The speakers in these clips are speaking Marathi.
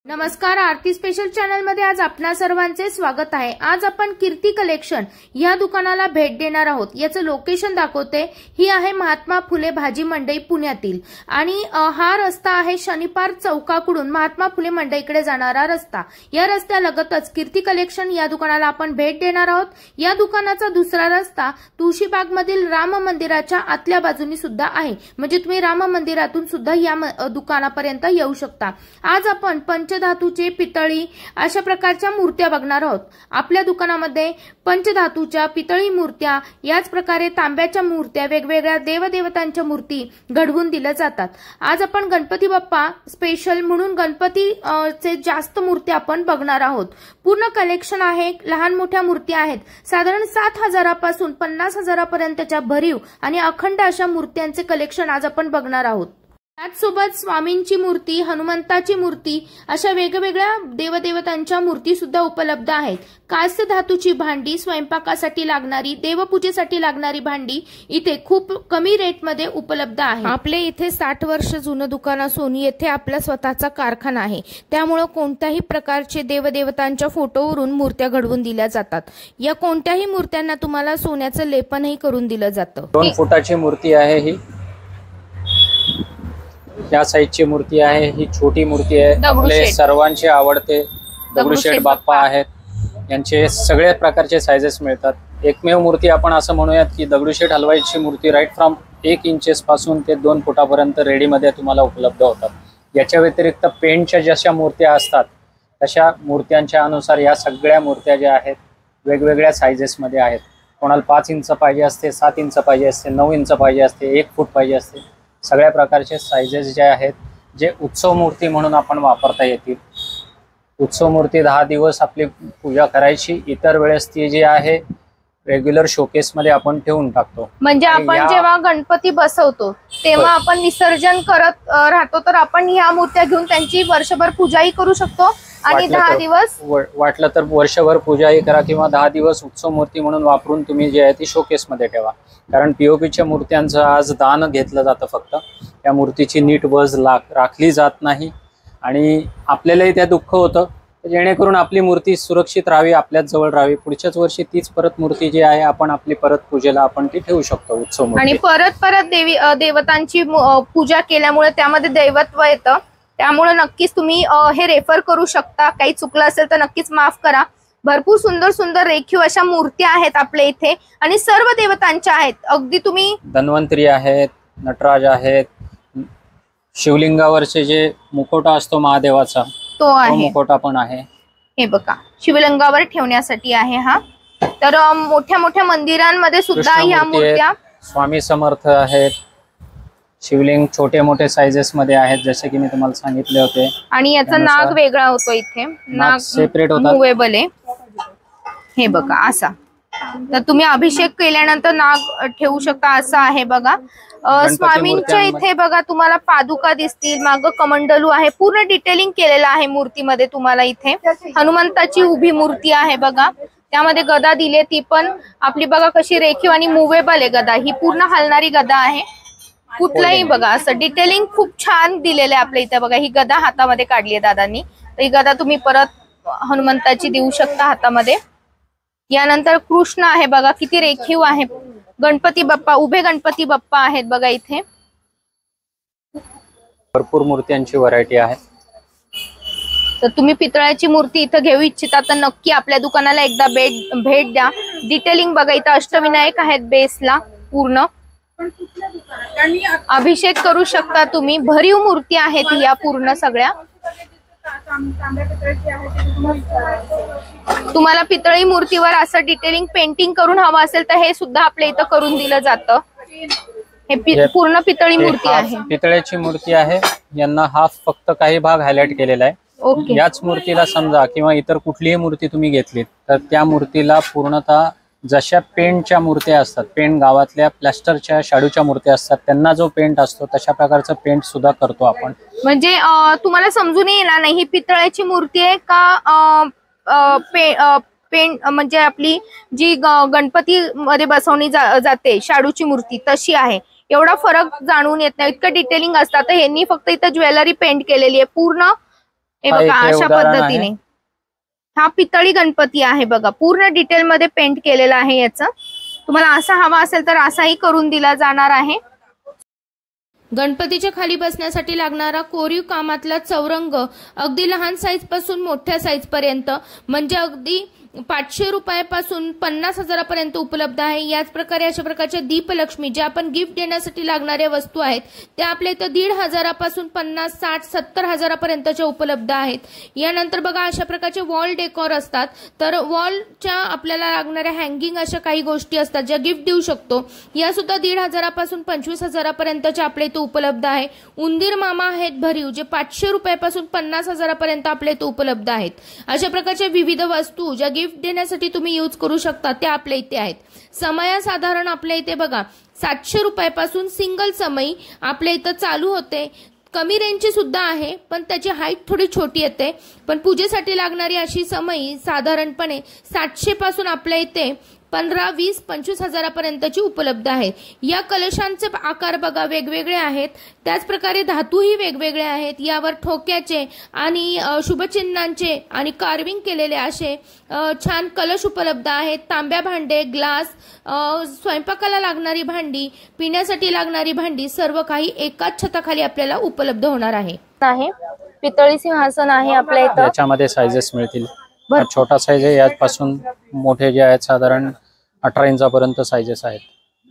नमस्कार, आरती स्पेशल चॅनल मध्ये आज आपणा सर्वांचे स्वागत आहे। आज आपण कीर्ती कलेक्शन या दुकानाला भेट देणार आहोत। याचं लोकेशन दाखवते। ही आहे महात्मा फुले भाजी मंडई पुण्यातील आणि हा रस्ता आहे शनिपार चौकाकडून महात्मा फुले मंडईकडे जाणारा रस्ता। या रस्त्यालगतच कीर्ती कलेक्शन या दुकानाला आपण भेट देणार आहोत। या दुकानाचा दुसरा रस्ता तुळशीबाग मधील राम मंदिराच्या आतल्या बाजूनी सुद्धा आहे, म्हणजे तुम्ही राम मंदिरातून सुद्धा या दुकानापर्यंत येऊ शकता। आज आपण पंचधातूचे पितळी अशा प्रकारच्या मूर्त्या बघणार आहोत। आपल्या दुकानामध्ये पंचधातूच्या पितळी मूर्त्या, याच प्रकारे तांब्याच्या मूर्त्या, वेगवेगळ्या देवदेवतांच्या मूर्ती घडवून दिल्या जातात। आज आपण गणपती बाप्पा स्पेशल म्हणून गणपतीचे जास्त मूर्त्या आपण बघणार आहोत। पूर्ण कलेक्शन आहे, लहान मोठ्या मूर्त्या आहेत। साधारण 7,000 पासून 50,000 पर्यंतच्या भरीव आणि अखंड अशा मूर्त्यांचे कलेक्शन आज आपण बघणार आहोत। त्याचसोबत स्वामींची मूर्ती, हनुमंताची मूर्ती अशा वेगवेगळ्या देवदेवतांच्या मूर्ती सुद्धा उपलब्ध आहेत। कास्य धातूची भांडी, स्वयंपाकासाठी लागणारी, देवपूजेसाठी लागणारी भांडी इथे खूप कमी रेटमध्ये उपलब्ध आहे। आपले इथे 60 वर्ष जुनं दुकान असून येथे आपला स्वतःचा कारखाना आहे, त्यामुळे कोणत्याही प्रकारचे देवदेवतांच्या फोटोवरून मूर्त्या घडवून दिल्या जातात। या कोणत्याही मूर्त्यांना तुम्हाला सोन्याचं लेपनही करून दिलं जातं। 2 फुटाची मूर्ती आहे ही, या साईजची मूर्ती आहे ही, छोटी मूर्ती आहे। आपले सर्वांचे आवडते दगडूशेठ बाप्पा आहेत। यांचे सगळ्या प्रकारचे साइजेस मिळतात। एकमेव मूर्ती आपण असं म्हणूयात की दगडूशेठ हलवाईची मूर्ती राईट फ्रॉम 1 इंचेस पासून ते 2 फुटापर्यंत रेडीमध्ये तुम्हाला उपलब्ध होतात। याच्या व्यतिरिक्त पेंटच्या जशा मूर्त्या असतात तशा मूर्त्यांच्या अनुसार या सगळ्या मूर्त्या ज्या आहेत वेगवेगळ्या साइजेसमध्ये आहेत। कोणाला 5 इंच पाहिजे असते, 7 इंच पाहिजे असते, 9 इंच पाहिजे असते, 1 फूट पाहिजे असते। सगळ्या प्रकारचे साइजेस जे आहेत जे उत्सव मूर्ती म्हणून आपण वापरता येतील। उत्सव मूर्ती 10 दिवस आपली पूजा करायची, इतर वेळेस ती जी आहे रेग्युलर शोकेस मध्ये आपण ठेवून टाकतो। म्हणजे आपण जेव्हा गणपती बसवतो तेव्हा आपण विसर्जन करत राहतो, तर आपण ह्या मूर्त्या घेऊन त्यांची वर्षभर पूजाही करू शकतो आणि 10 दिवस वाटलं तर वर्षभर पूजाही करा किंवा 10 दिवस उत्सव मूर्ती म्हणून वापरून तुम्ही जी आहे ती शोकेस मध्ये ठेवा। कारण पीओपीच्या मूर्त्यांचं आज दान घेतलं जातं, फक्त त्या मूर्तीची नीट वज राखली जात नाही आणि आपल्यालाही त्या दुःख होतं, जेणेकरून आपली मूर्ती सुरक्षित राहावी, आपल्याच जवळ राहावी। पुढच्याच वर्षी तीच परत मूर्ती जी आहे आपण आपली परत पूजेला आपण ती ठेवू शकतो उत्सव मूर्ती। आणि परत देवतांची पूजा केल्यामुळे त्यामध्ये दैवत्व येतं, त्यामुळे नक्कीच तुम्ही हे रेफर करू शकता। काही चुकलं असेल तर नक्कीच माफ करा। भरपूर सुंदर सुंदर रेखीव अशा मूर्त्या आहेत आपल्या इथे आणि सर्व देवतांच्या आहेत। अगदी तुम्ही धन्वंतरी आहेत, नटराज आहेत, शिवलिंगावरचे जे मुखोटा असतो महादेवाचा तो आहे, मुखोटा पण आहे। हे बघा, शिवलिंगावर ठेवण्यासाठी आहे हा। तर मोठ्या मोठ्या मंदिरांमध्ये सुद्धा ह्या मूर्त्या, स्वामी समर्थ आहेत, शिवलिंग छोटे मोठे साइजेस मध्ये आहेत जसे की मी तुम्हाला सांगितले होते। आणि याचा नाग वेगळा होतो, इथे नाग सेपरेट होता, मूवेबल आहे। हे बघा असा, तर तुम्ही अभिषेक केल्यानंतर नाग ठेवू शकता, असं आहे बघा। स्वामींच्या इथे बघा तुम्हाला पादुका दिसतील, माग कमंडलू आहे, पूर्ण डिटेलिंग केलेलं आहे मूर्तीमध्ये। तुम्हाला इथे हनुमंताची उभी मूर्ती आहे बघा, त्यामध्ये गदा दिली, ती पण आपली बघा कशी रेखीव आणि मूवेबल आहे गदा, ही पूर्ण हलणारी गदा आहे। कुठलाही बघा असं डिटेलिंग खूप छान दिलेलं आहे आपल्या इथे। बघा ही गदा हातामध्ये काढली आहे दादांनी, तर ही गदा तुम्ही परत हनुमंताची देऊ शकता हातामध्ये। यानंतर कृष्ण आहे बघा, किती रेखीव आहे। गणपती बाप्पा, उभे गणपती बाप्पा आहेत बघा इथे। भरपूर मूर्त्यांची व्हरायटी आहे। तर तुम्ही पितळाची मूर्ती इथं घेऊ इच्छिता तर नक्की आपल्या दुकानाला एकदा भेट द्या। डिटेलिंग बघा, इथं अष्टविनायक आहेत बेसला पूर्ण, अभिषेक करू शकता तुम्ही। भरीव मूर्ती आहेत या पूर्ण सगळ्या। तुम्हाला पितळी मूर्तीवर असं डिटेलिंग पेंटिंग करून हवं असेल तर हे सुद्धा आपल्या इथं करून दिलं जातं। हे पूर्ण पितळी मूर्ती आहे, पितळेची मूर्ती आहे। यांना हाफ फक्त काही भाग हायलाइट केलेला आहे। याच मूर्तीला समजा किंवा इतर कुठलीही मूर्ती तुम्ही घेतली तर त्या मूर्तीला पूर्णतः जशा पेंटच्या मूर्त्या असतात, पेंट गावातल्या प्लास्टरच्या शाडूच्या मूर्त्या असतात, त्यांना जो पेंट असतो तशा प्रकारचं पेंट सुद्धा करतो आपण। म्हणजे तुम्हाला समजून येणार नाही ही पितळाची मूर्ती आहे का पेंट, म्हणजे आपली जी गणपती मध्ये बसवली जाते शाडूची मूर्ती तशी आहे, एवढा फरक जाणून येत नाही। इतकं डिटेलिंग असतात। तर यांनी फक्त इथं ज्वेलरी पेंट केलेली आहे, पूर्ण हे बघा अशा पद्धतीने हा पितळी गणपती आहे बघा, पूर्ण डिटेल मध्ये पेंट केलेला आहे याचं। तुम्हाला असा हवा असेल तर असाही करून दिला जाणार आहे। गणपतीच्या खाली बसण्यासाठी लागणारा कोरीव कामातला चौरंग अगदी लहान साईज पासून मोठ्या साईज पर्यंत म्हणजे अगदी 500 रुपयापासून 50,000 पर्यंत उपलब्ध आहे। याच प्रकारे अशा प्रकारच्या दीपलक्ष्मी ज्या आपण गिफ्ट देण्यासाठी लागणाऱ्या वस्तू आहेत त्या आपल्या इथं 1,500 पासून 50, 60, 70,000 पर्यंतच्या उपलब्ध आहेत। यानंतर बघा अशा प्रकारचे वॉल डेकोर असतात, तर वॉलच्या आपल्याला लागणाऱ्या हँगिंग अशा काही गोष्टी असतात ज्या गिफ्ट देऊ शकतो, या सुद्धा 1,500 पासून 25,000 पर्यंतच्या आपल्या इथं उपलब्ध आहे। उंदीर मामा आहेत भरीव जे 500 रुपयापासून 50,000 पर्यंत आपल्या इथं उपलब्ध आहेत। अशा प्रकारच्या विविध वस्तू ज्या गिफ्ट देण्यासाठी तुम्ही यूज करू शकता त्या आपल्या इथे आहेत। समया साधारण आपल्या इथे बघा 700 रुपयापासून सिंगल समई आपल्या इथं चालू होते। कमी रेंजची सुद्धा आहे पण त्याची हाईट थोडी छोटी येते, पण पूजेसाठी लागणारी अशी समई साधारणपणे 700 पासून आपल्या इथे 15, 20, 25,000 पर्यंतची उपलब्ध आहे। या कलशांचे आकार बघा वेगवेगळे आहेत, त्याच प्रकारे धातूही वेगवेगळे आहेत। यावर ठोक्याचे आणि शुभचिन्हांचे आणि कार्विंग केलेले असे छान कलश उपलब्ध आहेत। तांब्या भांडे, ग्लास, स्वयंपाकाला लागणारी भांडी, पिण्यासाठी लागणारी भांडी सर्व काही एकाच छताखाली आपल्याला उपलब्ध होणार आहे। पितळी सिंहासन आहे आपल्या इथं, याच्यामध्ये साइजेस मिळतील। छोटा साइज आहे यापासून मोठे जे आहेत साधारण 18 इंचापर्यंत साइजेस आहेत।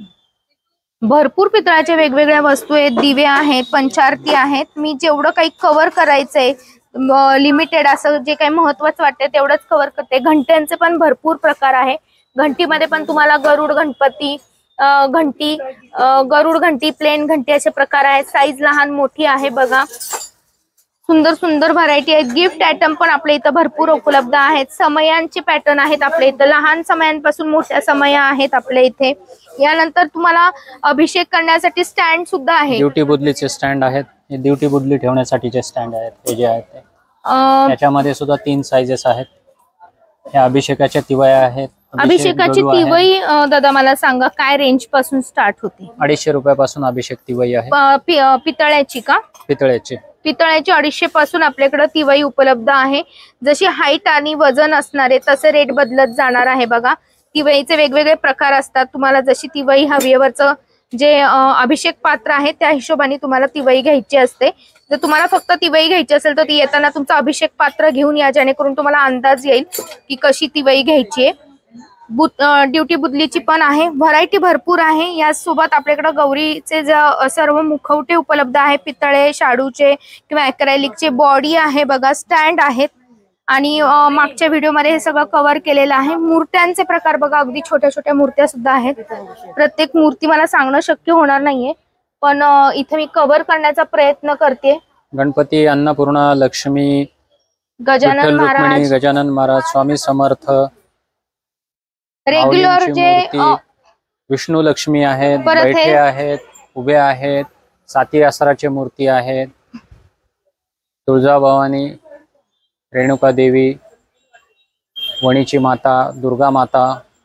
भरपूर पितळाच्या वेगवेगळ्या वस्तू आहेत, दिवे आहेत, पंचारती आहेत। मी जेवढं काही कव्हर करायचंय लिमिटेड असं जे काही महत्त्वाचं वाटते तेवढंच कव्हर करते। घंट्यांचे पण भरपूर प्रकार आहे। घंटीमध्ये पण तुम्हाला गरुड गणपती, घंटी, गरुड घंटी, प्लेन घंटी असे प्रकार आहेत। साईज लहान मोठी आहे बघा, सुंदर सुंदर व्हरायटी आहेत। गिफ्ट आयटम पण आपल्या इथं भरपूर उपलब्ध आहेत। समयांचे पॅटर्न आहेत आपल्या इथं, लहान समयांपासून मोठ्या समया आहेत आपल्या इथे। यानंतर तुम्हाला अभिषेक करण्यासाठी स्टँड सुद्धा आहे। ड्युटी बुदलीचे स्टँड आहेत, हे ड्युटी बुदली ठेवण्यासाठीचे स्टँड आहेत। हे जे आहेत ते याच्यामध्ये सुद्धा 3 साइजेस आहेत। हे अभिषेकाच्या तिवया आहेत। अभिषेकाची तिवई दादा मला सांगा काय रेंज पासून स्टार्ट होते? 250 रुपयापासून अभिषेक तिवई आहे। पितळ्याची का? पितळ्याची 250 पासून आपल्याकडे तिवई उपलब्ध आहे। जशी हाईट आणि वजन असणारे तसे रेट बदलत जाणार आहे बघा। तिवईचे वेगवेगळे प्रकार असतात, तुम्हाला जशी तिवई हवीवरचं जे अभिषेक पात्र आहे त्या हिशोबाने तुम्हाला तिवई घ्यायची असते। जर तुम्हाला फक्त तिवई घ्यायची असेल तर ती येताना तुमचं अभिषेक पात्र घेऊन या, जेणेकरून तुम्हाला अंदाज येईल की कशी तिवई घ्यायची आहे। ड्युटी बुदलीची पण आहे, व्हरायटी भरपूर आहे। यासोबत आपल्याकडे गौरीचे सर्व मुखवटे उपलब्ध आहे, पितळे, शाडूचे किंवा ॲक्रेलिकचे। बॉडी आहे बघा, स्टँड आहेत आणि मागच्या व्हिडिओमध्ये हे सगळं कव्हर केलेलं आहे। मूर्त्यांचे प्रकार बघा, अगदी छोट्या छोट्या मूर्त्या सुद्धा आहेत। प्रत्येक मूर्ती मला सांगणं शक्य होणार नाहीये, पण इथे मी कव्हर करण्याचा प्रयत्न करते। गणपती, अन्नपूर्णा, लक्ष्मी, गजानन महाराज, गजानन महाराज, स्वामी समर्थ, रेग्युलर जे विष्णू लक्ष्मी आहेत, बैठे आहेत, उभे आहेत, 7 आसराची मूर्ती आहेत, तुळजाभवानी, रेणुका देवी, वणीची माता, दुर्गा माता,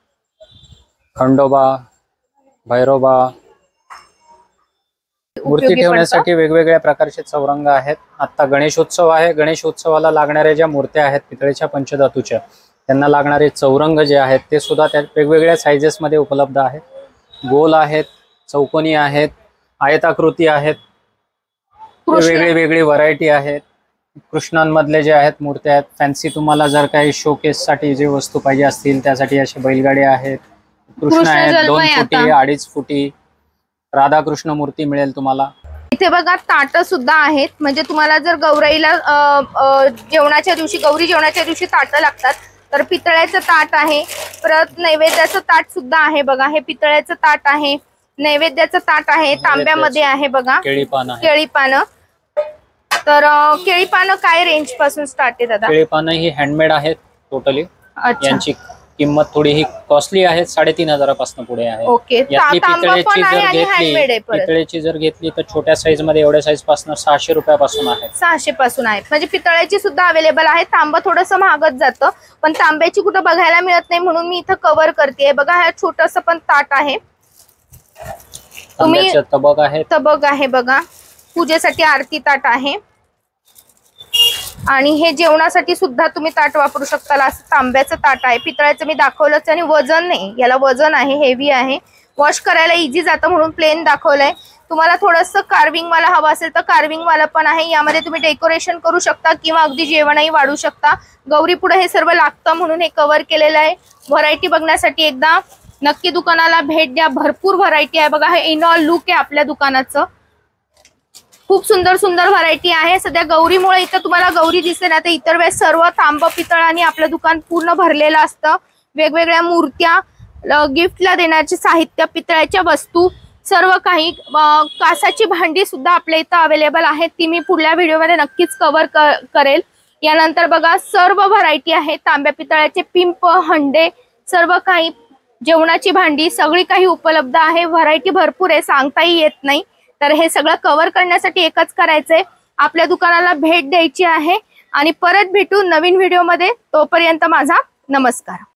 खंडोबा, भैरोबा। मूर्ती ठेवण्यासाठी वेगवेगळ्या प्रकारचे चौरंग आहेत। आता गणेशोत्सव आहे, गणेशोत्सवाला लागणाऱ्या ज्या मूर्त्या आहेत पितळेच्या पंचधातूच्या, त्यांना लागणारे चौरंग जे आहेत ते सुद्धा त्या वेगवेगळ्या साइजेस मध्ये उपलब्ध आहेत। गोल आहेत, चौकोनी आहेत, आयताकृती आहेत, वेगळी व्हरायटी आहेत। कृष्णांमधले जे आहेत मूर्त्या आहेत, फॅन्सी तुम्हाला जर काही शोकेस साठी जे वस्तू पाहिजे असतील त्यासाठी असे बैलगाड्या आहेत। कृष्ण आहेत 2 फुटी, 2.5 फुटी, राधाकृष्ण मूर्ती मिळेल तुम्हाला। इथे बघा ताट सुद्धा आहेत, म्हणजे तुम्हाला जर गौराईला जेवणाच्या दिवशी, गौरी जेवणाच्या दिवशी ताट लागतात तर पितळ्याचं ताट आहे। परत नैवेद्याचं ताट सुद्धा आहे बघा, हे पितळ्याचं ताट आहे। नैवेद्याचं ताट आहे, तांब्यामध्ये आहे बघा, केळी पानं। तर केळी पानं काय रेंज पासून स्टार्ट आहे दादा? केळी पानं ही हँडमेड आहेत टोटली, यांची किंमत थोडी ही कॉस्टली आहे, 3,500 पासून पुढे आहे। ओके, पितळेची जर घेतली तर छोट्या साईज मध्ये एवढ्या साईज पासून 600 रुपयापासून आहे। 600 पासून आहेत, म्हणजे पितळ्याची सुद्धा अवेलेबल आहे। तांबा थोडंसं महागच जातं, पण तांब्याची कुठं बघायला मिळत नाही म्हणून मी इथं कव्हर करते बघा। हा छोटस पण ताट आहे, तुम्ही तबक आहे बघा, पूजेसाठी आरती ताट आहे। आणि हे जेवणासाठी सुद्धा तुम्ही ताट वापरू शकता। असं तांब्याचं ताट आहे, पितळाचं मी दाखवलंच आणि वजन नाही, याला वजन आहे, हेवी आहे, वॉश करायला इझी जातं म्हणून प्लेन दाखवलंय। तुम्हाला थोडंसं कार्विंग वाला हवं असेल तर कार्विंग वाला पण आहे, यामध्ये तुम्ही डेकोरेशन करू शकता किंवा अगदी जेवणही वाढू शकता। गौरी पुढे हे सर्व लागतं म्हणून हे कव्हर केलेलं आहे। व्हरायटी बघण्यासाठी एकदा नक्की दुकानाला भेट द्या, भरपूर व्हरायटी आहे बघा। हे इन ऑल लुक आहे आपल्या दुकानाचं, खूप सुंदर सुंदर व्हरायटी आहे। सध्या गौरीमुळे इथं तुम्हाला गौरी दिसते ना, तर इतर वेळेस सर्व तांब पितळाने आपलं दुकान पूर्ण भरलेलं असतं। वेगवेगळ्या मूर्त्या, गिफ्टला देण्याचे साहित्य, पितळाच्या वस्तू, सर्व काही, कासाची भांडी सुद्धा आपल्या इथं अवेलेबल आहेत, ती मी पुढल्या व्हिडिओमध्ये नक्कीच कव्हर करेल। यानंतर बघा सर्व व्हरायटी आहे, तांब्या पितळाचे पिंप, हंडे, सर्व काही, जेवणाची भांडी, सगळी काही उपलब्ध आहे। व्हरायटी भरपूर आहे, सांगताही येत नाही। तर हे सगळं कव्हर करण्यासाठी एकच करायचंय, आपल्या दुकानाला भेट द्यायची आहे आणि परत भेटू नवीन व्हिडिओमध्ये। तोपर्यंत माझा नमस्कार।